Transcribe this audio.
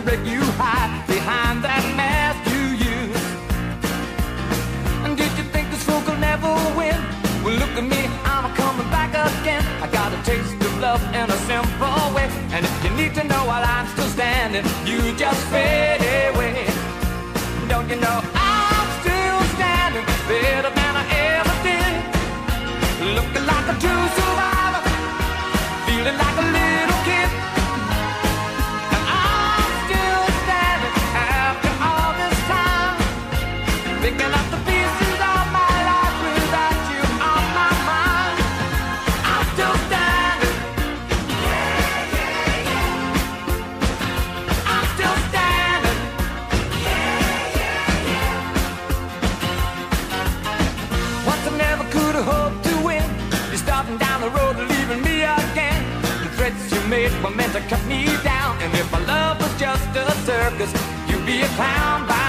break you hide behind that mask you use. And did you think this fool could never win? Well, look at me, I'm coming back again. I got a taste of love in a simple way. And if you need to know while I'm still standing, you just fade away. Don't you know I'm still standing better than I ever did? Looking like a true survivor, feeling like a little kid. And I'm still standing after all this time, picking up the pieces of my life without you on my mind. I'm still standing. I'm still standing. Once I never could have hoped to win. You're starting down the road and leaving me again. The threats you made were meant to cut me down. And if my love was just a circus, you'd be a clown by